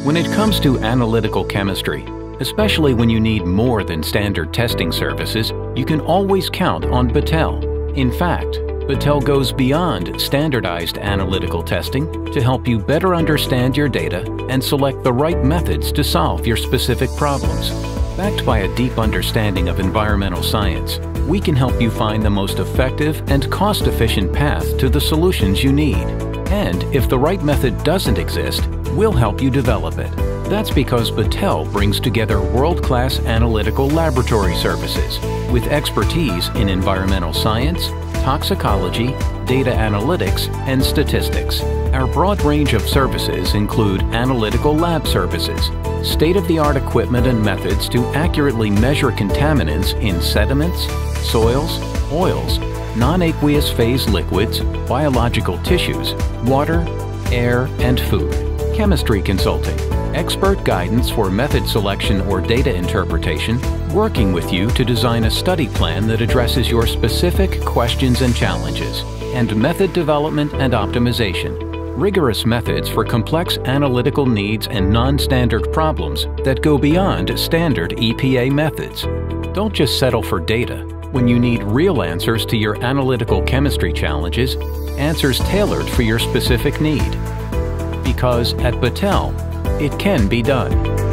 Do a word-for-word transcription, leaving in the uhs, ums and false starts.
When it comes to analytical chemistry, especially when you need more than standard testing services, you can always count on BATTELLE. In fact, BATTELLE goes beyond standardized analytical testing to help you better understand your data and select the right methods to solve your specific problems. Backed by a deep understanding of environmental science, we can help you find the most effective and cost-efficient path to the solutions you need. And if the right method doesn't exist, we'll help you develop it. That's because BATTELLE brings together world-class analytical laboratory services with expertise in environmental science, toxicology, data analytics, and statistics. Our broad range of services include analytical lab services, state-of-the-art equipment and methods to accurately measure contaminants in sediments, soils, oils, non-aqueous phase liquids, biological tissues, water, air, and food. Chemistry consulting, expert guidance for method selection or data interpretation, working with you to design a study plan that addresses your specific questions and challenges, and method development and optimization, rigorous methods for complex analytical needs and non-standard problems that go beyond standard E P A methods. Don't just settle for data. When you need real answers to your analytical chemistry challenges, answers tailored for your specific need. Because at BATTELLE, it can be done.